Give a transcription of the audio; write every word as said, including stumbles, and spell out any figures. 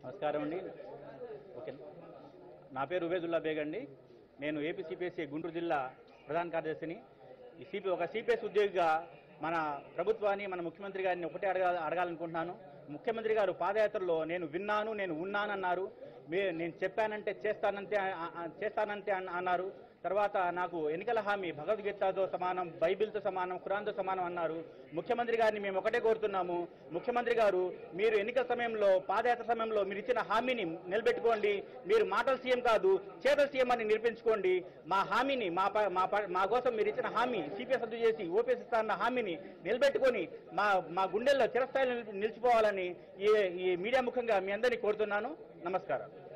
నమస్కారం అండి. ఓకే, నా పేరు ఉబేదుల్లా బేగ్ అండి. నేను ఏపీ సిపిఎస్సి గుంటూరు జిల్లా ప్రధాన కార్యదర్శిని. ఈ సిపి ఒక సిపిఎస్ ఉద్యోగిగా మన ప్రభుత్వాన్ని, మన ముఖ్యమంత్రి గారిని ఒకటే అడగా అడగాలనుకుంటున్నాను. ముఖ్యమంత్రి గారు పాదయాత్రలో నేను విన్నాను, నేను ఉన్నానన్నారు. మే నేను చెప్పానంటే చేస్తానంతే చేస్తానంతే అన్నారు. తర్వాత నాకు ఎన్నికల హామీ భగవద్గీతతో సమానం, బైబిల్తో సమానం, ఖురాన్తో సమానం అన్నారు. ముఖ్యమంత్రి గారిని మేము ఒకటే కోరుతున్నాము, ముఖ్యమంత్రి గారు మీరు ఎన్నికల సమయంలో, పాదయాత్ర సమయంలో మీరు ఇచ్చిన హామీని నిలబెట్టుకోండి. మీరు మాటల సీఎం కాదు, చేతల సీఎం అని నిరూపించుకోండి. మా హామీని, మా మా మా కోసం మీరు ఇచ్చిన హామీ సిపిఎస్ రద్దు చేసి ఓపీఎస్ ఇస్తారన్న హామీని నిలబెట్టుకొని మా మా గుండెల్లో చిరస్థాయిలో నిలిచిపోవాలని ఈ ఈ మీడియా ముఖంగా మీ అందరినీ కోరుతున్నాను. నమస్కారం.